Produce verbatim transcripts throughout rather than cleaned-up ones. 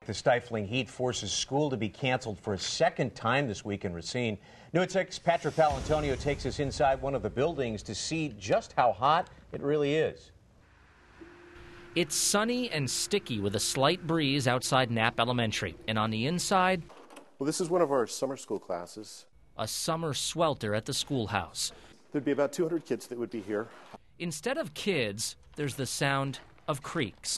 The stifling heat forces school to be canceled for a second time this week in Racine. New at six, Patrick Palantonio takes us inside one of the buildings to see just how hot it really is. It's sunny and sticky with a slight breeze outside Knapp Elementary. And on the inside, well, this is one of our summer school classes. A summer swelter at the schoolhouse. There'd be about two hundred kids that would be here. Instead of kids, there's the sound of creaks.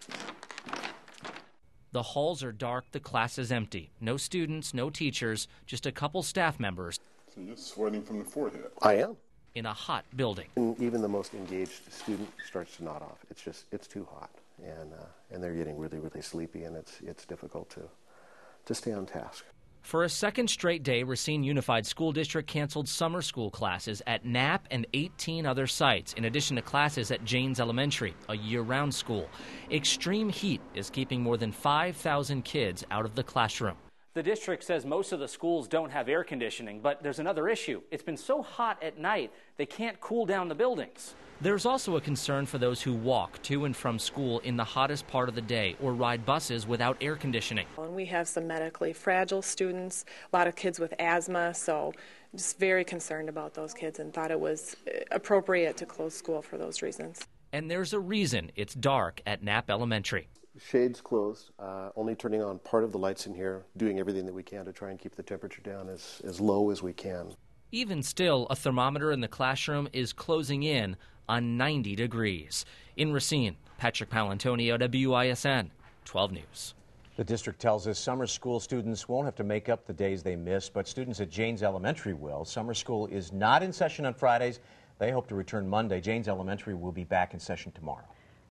The halls are dark, the class is empty. No students, no teachers, just a couple staff members. So you're sweating from the forehead. I am. In a hot building. And even the most engaged student starts to nod off. It's just, it's too hot. And uh, and they're getting really, really sleepy, and it's it's difficult to, to stay on task. For a second straight day, Racine Unified School District canceled summer school classes at Knapp and eighteen other sites, in addition to classes at Janes Elementary, a year-round school. Extreme heat is keeping more than five thousand kids out of the classroom. The district says most of the schools don't have air conditioning, but there's another issue. It's been so hot at night, they can't cool down the buildings. There's also a concern for those who walk to and from school in the hottest part of the day or ride buses without air conditioning. And we have some medically fragile students, a lot of kids with asthma, so I'm just very concerned about those kids and thought it was appropriate to close school for those reasons. And there's a reason it's dark at Knapp Elementary. Shades closed, uh, only turning on part of the lights in here, doing everything that we can to try and keep the temperature down as, as low as we can. Even still, a thermometer in the classroom is closing in on ninety degrees. In Racine, Patrick Palantonio, W I S N twelve News. The district tells us summer school students won't have to make up the days they miss, but students at Janes Elementary will. Summer school is not in session on Fridays. They hope to return Monday. Janes Elementary will be back in session tomorrow.